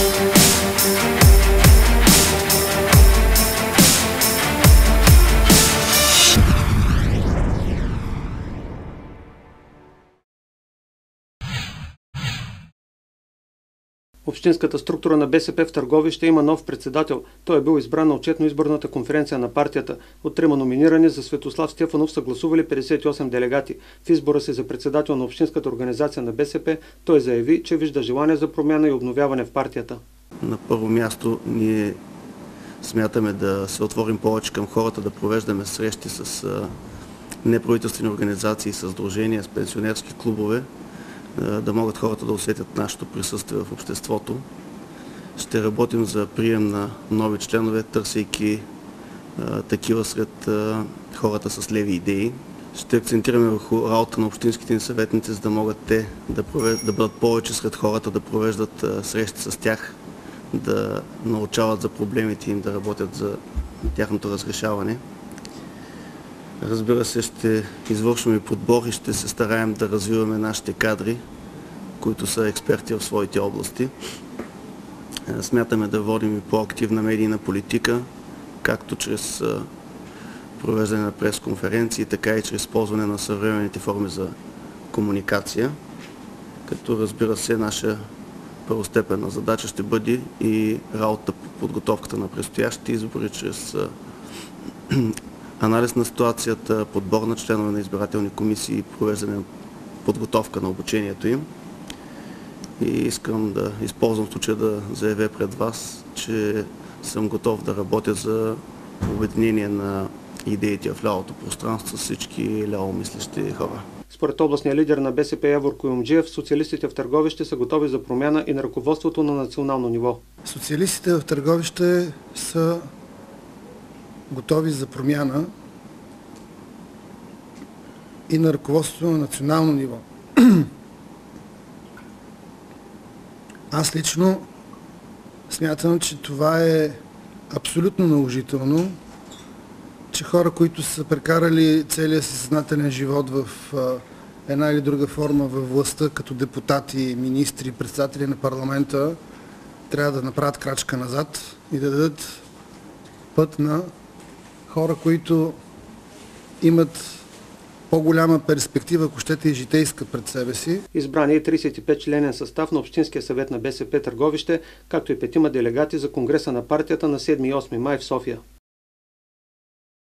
Общинската структура на БСП в Търговище има нов председател. Той е бил избран на отчетно-изборната конференция на партията. От трима номинирани за Светослав Стефанов са гласували 58 делегати. В избора си за председател на Общинската организация на БСП той заяви, че вижда желание за промяна и обновяване в партията. На първо място ние смятаме да се отворим повече към хората, да провеждаме срещи с неправителствени организации, с сдружения, с пенсионерски клубове, да могат хората да усетят нашето присъствие в обществото. Ще работим за прием на нови членове, търсейки такива сред хората с леви идеи. Ще акцентираме върху работа на общинските ни съветници, за да могат те да бъдат повече сред хората, да провеждат срещи с тях, да научават за проблемите им, да работят за тяхното разрешаване. Разбира се, ще извършваме подбор и ще се стараем да развиваме нашите кадри, които са експерти в своите области. Смятаме да водим и по-активна медийна политика, както чрез провеждане на пресконференции, така и чрез използване на съвременните форми за комуникация. Като разбира се, наша първостепенна задача ще бъде и работа по подготовката на предстоящите избори чрез анализ на ситуацията, подбор на членове на избирателни комисии, провеждане на подготовка на обучението им. И искам да използвам случая да заявя пред вас, че съм готов да работя за обединение на идеите в лявото пространство с всички лявомислещи хора. Според областния лидер на БСП Явор Куюмджиев, социалистите в Търговище са готови за промяна и на ръководството на национално ниво. Социалистите в Търговище са готови за промяна и на ръководството на национално ниво. Аз лично смятам, че това е абсолютно наложително, че хора, които са прекарали целия си съзнателен живот в една или друга форма във властта, като депутати, министри, председатели на парламента, трябва да направят крачка назад и да дадат път на хора, които имат по-голяма перспектива, ако щете и житейска пред себе си. Избран е 35-членен състав на Общинския съвет на БСП Търговище, както и 5 делегати за Конгреса на партията на 7 и 8 май в София.